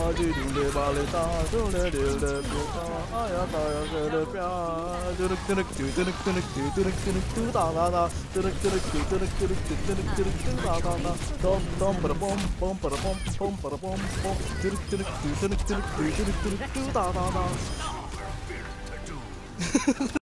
du du le ba le ta du le le ta ya ta ya le pia du du du du du du du du du da da da du du du du du du du du da da da dom dom para bom bom para bom bom para bom bom du du du du du du du da da da